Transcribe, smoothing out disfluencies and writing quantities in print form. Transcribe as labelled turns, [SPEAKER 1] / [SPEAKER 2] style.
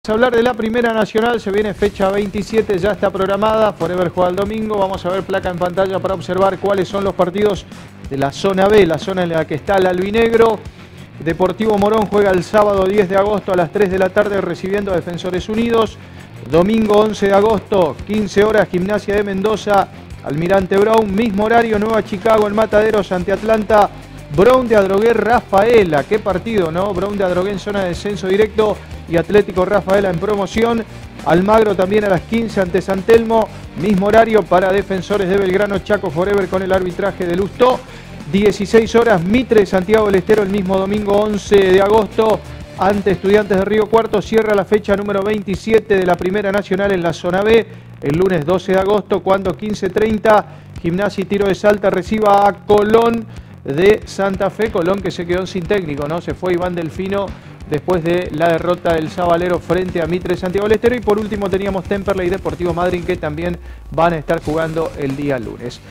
[SPEAKER 1] Vamos a hablar de la Primera Nacional, se viene fecha 27, ya está programada, Forever juega el domingo, vamos a ver placa en pantalla para observar cuáles son los partidos de la zona B, la zona en la que está el albinegro. Deportivo Morón juega el sábado 10 de agosto a las 3 de la tarde recibiendo a Defensores Unidos. Domingo 11 de agosto, 15 horas, Gimnasia de Mendoza, Almirante Brown, mismo horario, Nueva Chicago, en Mataderos ante Atlanta. Brown de Adrogué, Rafaela, qué partido, ¿no? Brown de Adrogué en zona de descenso directo y Atlético Rafaela en promoción. Almagro también a las 15 ante San Telmo, mismo horario para Defensores de Belgrano, Chaco Forever con el arbitraje de Lustó. 16 horas, Mitre, Santiago del Estero el mismo domingo 11 de agosto ante Estudiantes de Río Cuarto. Cierra la fecha número 27 de la Primera Nacional en la zona B, el lunes 12 de agosto, cuando 15:30 Gimnasia y Tiro de Salta reciba a Colón de Santa Fe. Colón que se quedó sin técnico, ¿no? Se fue Iván Delfino después de la derrota del Sabalero frente a Mitre Santiago del Estero. Y por último teníamos Temperley y Deportivo Madryn, que también van a estar jugando el día lunes.